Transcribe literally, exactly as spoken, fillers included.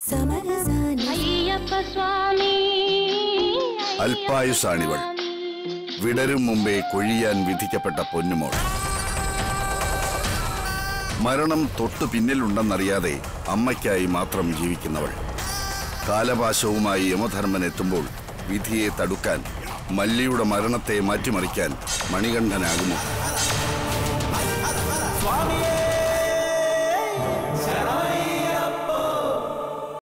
അൽപായുസാണിവൾ, വിടരും മുമ്പേ കൊഴിയാൻ വിധിക്കപ്പെട്ട പൊന്നുമോൾ. മരണം തൊട്ടു പിന്നിലുണ്ടെന്നറിയാതെ അമ്മയ്ക്കായി മാത്രം ജീവിക്കുന്നവൾ. കാലപാശവുമായി യമധർമ്മൻ എത്തുമ്പോൾ വിധിയെ തടുക്കാൻ, മല്ലിയുടെ മരണത്തെ മാറ്റിമറിക്കാൻ മണികണ്ഠനാകുമോ?